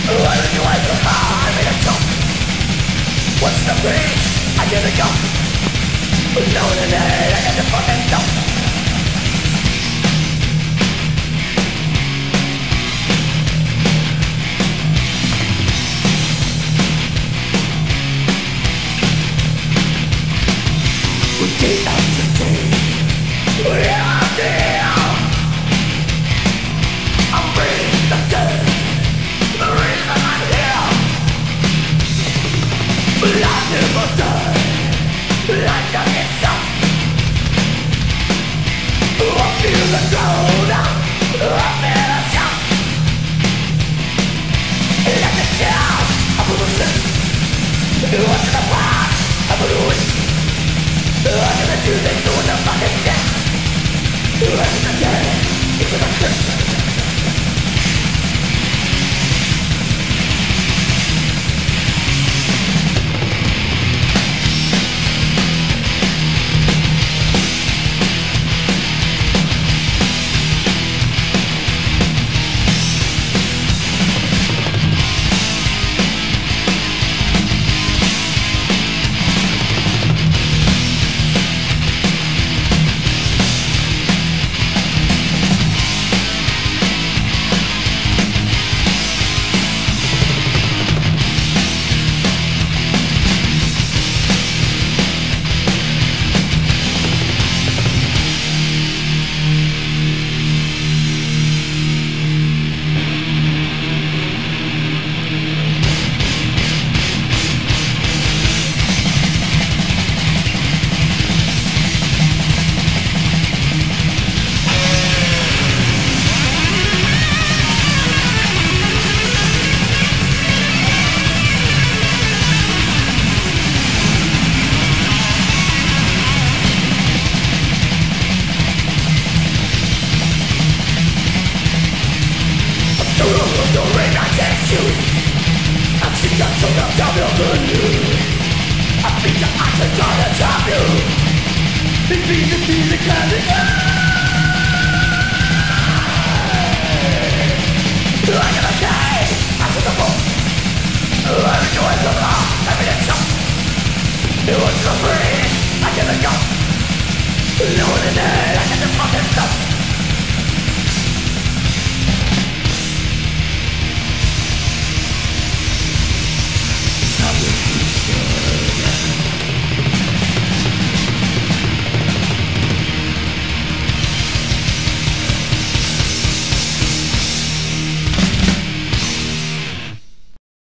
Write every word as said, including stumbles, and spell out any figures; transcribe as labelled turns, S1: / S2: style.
S1: What's the breeze? I get a go. No, no, no, I get the fucking go. Day after day, we are there. I'm breathing the dead. The reason I'm here, but I never die. Like I get some. I feel the ground. I feel the shock. Like a shout, I'm losing. What's in the past? I'm losing. I'm gonna do this to the fucking death. I'm gonna die into the curse. No one in there, I get the fucking stuff.